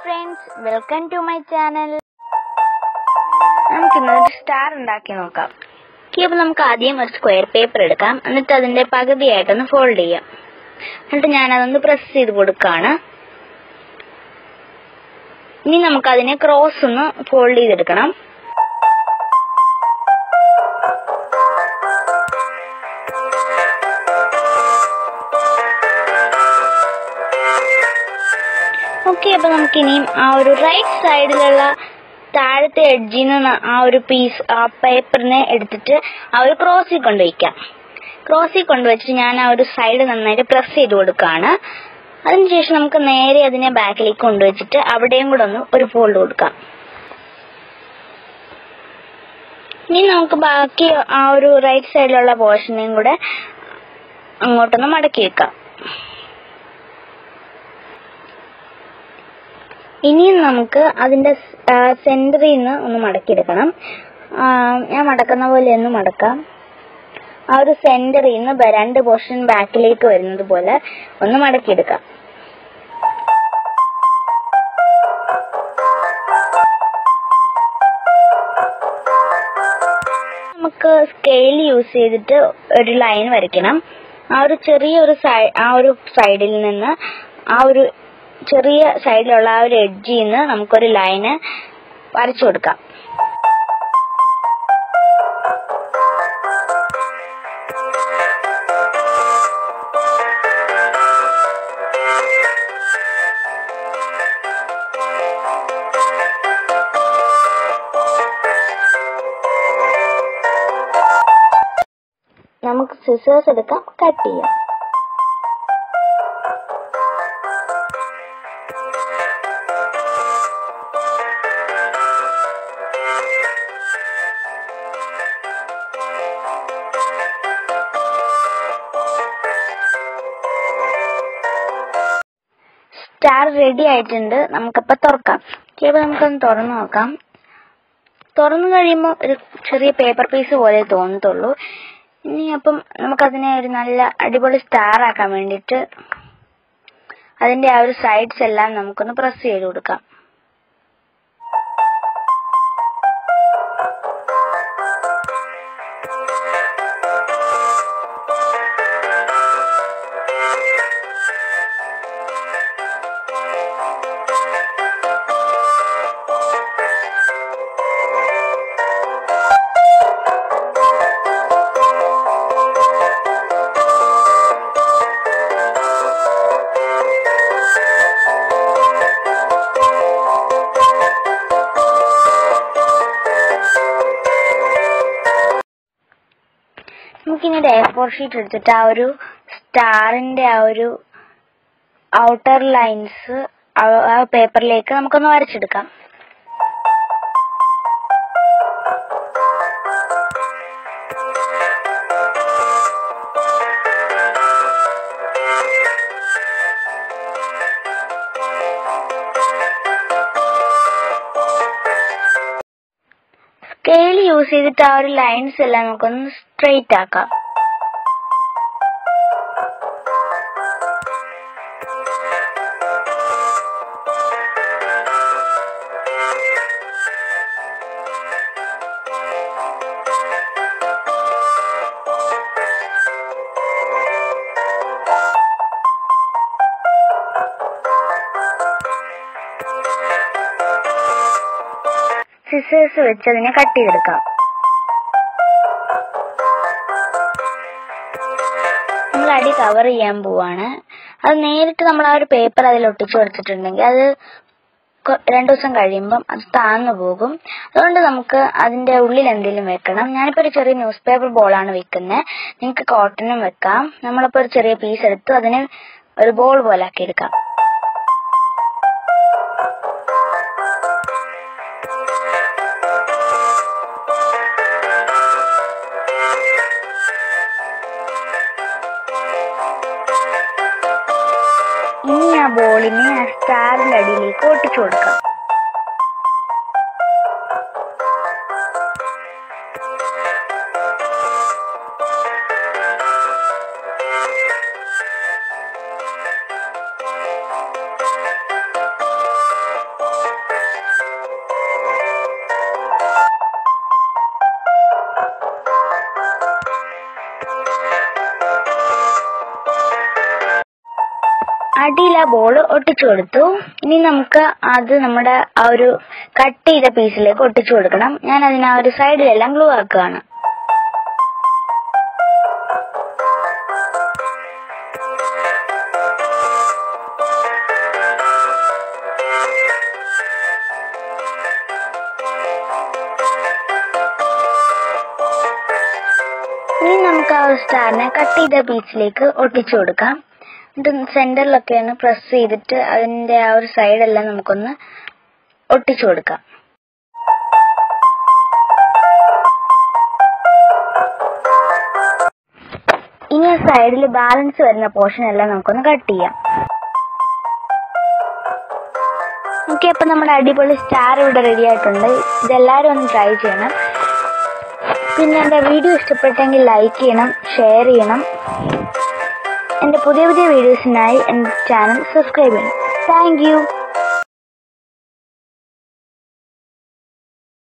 friends, welcome to my channel. നമുക്ക് ഇന്നൊരു star ഉണ്ടാക്കി നോക്കാം. അപ്പോൾ നമുക്ക് ആദ്യം ഒരു സ്ക്വയർ പേപ്പർ എടുക്കാം. എന്നിട്ട് അതിന്റെ പകുതിയായിട്ടൊന്ന് ഫോൾഡ് ചെയ്യാം. എന്നിട്ട് ഞാൻ അതൊന്ന് പ്രസ് ചെയ്ത് കൊടുക്കുകയാണ്. ഇനി നമുക്ക് അതിനെ ക്രോസ് ഒന്ന് ഫോൾഡ് ചെയ്തെടുക്കണം. ഓക്കെ, അപ്പൊ നമുക്കിനിയും ആ ഒരു റൈറ്റ് സൈഡിലുള്ള താഴത്തെ എഡ്ജിൽ നിന്ന് ആ ഒരു പീസ് ആ പേപ്പറിനെ എടുത്തിട്ട് ആ ഒരു ക്രോസിൽ കൊണ്ടുവയ്ക്കാം. ക്രോസിൽ കൊണ്ടുവച്ചിട്ട് ഞാൻ ആ ഒരു സൈഡ് നന്നായിട്ട് പ്രസ് ചെയ്ത് കൊടുക്കുകയാണ്. അതിനുശേഷം നമുക്ക് നേരെ അതിനെ ബാക്കിലേക്ക് കൊണ്ടുവച്ചിട്ട് അവിടെയും കൂടെ ഒന്ന് ഒരു ഫോൾഡ് കൊടുക്കാം. ഇനി നമുക്ക് ബാക്കി ആ ഒരു റൈറ്റ് സൈഡിലുള്ള പോർഷനെയും കൂടെ അങ്ങോട്ടൊന്ന് മടക്കി വെക്കാം. ഇനിയും നമുക്ക് അതിന്റെ സെന്ററിൽ നിന്ന് ഒന്ന് മടക്കിയെടുക്കണം. ഞാൻ മടക്കുന്ന പോലെ ഒന്ന് മടക്കാം. ആ ഒരു സെന്ററിൽ നിന്ന് രണ്ട് പോർഷൻ ബാക്കിലേക്ക് വരുന്നത് പോലെ ഒന്ന് മടക്കിയെടുക്കാം. നമുക്ക് സ്കെയിൽ യൂസ് ചെയ്തിട്ട് ഒരു ലൈൻ വരയ്ക്കണം. ആ ഒരു സൈഡിൽ നിന്ന് ആ ഒരു ചെറിയ സൈഡിലുള്ള ആ ഒരു എഡ്ജിൽ നിന്ന് നമുക്കൊരു ലൈന് വരച്ചു കൊടുക്കാം. നമുക്ക് സിസേഴ്സ് എടുക്കാം, കട്ട് ചെയ്യാം. സ്റ്റാർ റെഡി ആയിട്ടുണ്ട്. നമുക്കപ്പോൾ തുറക്കാം. അപ്പോൾ നമുക്കൊന്ന് തുറന്നു നോക്കാം. തുറന്നു കഴിയുമ്പോൾ ഒരു ചെറിയ പേപ്പർ പീസ് പോലെ തോന്നത്തുള്ളൂ. ഇനി അപ്പം നമുക്കതിനെ ഒരു നല്ല അടിപൊളി സ്റ്റാർ ആക്കാൻ വേണ്ടിയിട്ട് അതിന്റെ ആ ഒരു സൈഡ്സ് എല്ലാം നമുക്കൊന്ന് പ്രസ് ചെയ്ത് കൊടുക്കാം. നമുക്കിനി A4 ഷീറ്റ് എടുത്തിട്ട് ആ ഒരു സ്റ്റാറിന്റെ ആ ഒരു ഔട്ടർ ലൈൻസ് ആ പേപ്പറിലേക്ക് നമുക്കൊന്ന് വരച്ചെടുക്കാം. സ്കെയിൽ യൂസ് ചെയ്തിട്ട് ആ ഒരു ലൈൻസ് എല്ലാം നമുക്കൊന്ന് സ്ട്രെയിറ്റ് ആക്കാം. സിസേഴ്സ് വെച്ച് അതിനെ കട്ട് ചെയ്തെടുക്കാം. നമ്മൾ അടി കവർ ചെയ്യാൻ പോവാണ്. അത് നേരിട്ട് നമ്മൾ ആ ഒരു പേപ്പർ അതിൽ ഒട്ടിച്ചു കൊടുത്തിട്ടുണ്ടെങ്കിൽ അത് 2 ദിവസം കഴിയുമ്പം അത് താന്നു പോകും. അതുകൊണ്ട് നമുക്ക് അതിന്റെ ഉള്ളിൽ എന്തെങ്കിലും വെക്കണം. ഞാനിപ്പോ ഒരു ചെറിയ ന്യൂസ് പേപ്പർ ബോളാണ് വെക്കുന്നത്. നിങ്ങൾക്ക് കോട്ടനും വെക്കാം. നമ്മളിപ്പോ ഒരു ചെറിയ പീസ് എടുത്തു അതിനെ ഒരു ബോൾ പോലെ ആക്കി എടുക്കാം. ഇനി ആ ബോളിനെ ആ സ്റ്റാറിന്റെ അടിയിലേക്ക് ഒട്ടിച്ചു കൊടുക്കാം. അടിയിൽ ആ ബോൾ ഒട്ടിച്ചു കൊടുത്തു. ഇനി നമുക്ക് അത് നമ്മുടെ ആ ഒരു കട്ട് ചെയ്ത പീസിലേക്ക് ഒട്ടിച്ചു കൊടുക്കണം. ഞാൻ അതിന് ആ ഒരു സൈഡിലെല്ലാം ഗ്ലൂ ആക്കുകയാണ്. ഇനി നമുക്ക് ആ ഒരു സ്റ്റാറിനെ കട്ട് ചെയ്ത പീസിലേക്ക് ഒട്ടിച്ചു കൊടുക്കാം. എന്നിട്ട് സെന്ററിലൊക്കെ ഒന്ന് പ്രസ് ചെയ്തിട്ട് അതിന്റെ ആ ഒരു സൈഡെല്ലാം നമുക്കൊന്ന് ഒട്ടിച്ചു കൊടുക്കാം. ഇനി ആ സൈഡിൽ ബാലൻസ് വരുന്ന പോർഷൻ എല്ലാം നമുക്കൊന്ന് കട്ട് ചെയ്യാം. ഓക്കെ, അപ്പൊ നമ്മുടെ അടിപൊളി സ്റ്റാർ ഇവിടെ റെഡി ആയിട്ടുണ്ട്. ഇതെല്ലാവരും ഒന്ന് ട്രൈ ചെയ്യണം. പിന്നെ എൻ്റെ വീഡിയോ ഇഷ്ടപ്പെട്ടെങ്കിൽ ലൈക്ക് ചെയ്യണം, ഷെയർ ചെയ്യണം. എൻ്റെ പുതിയ വീഡിയോസിനായി എൻ്റെ ചാനൽ സബ്സ്ക്രൈബ് ചെയ്യണം. Thank U.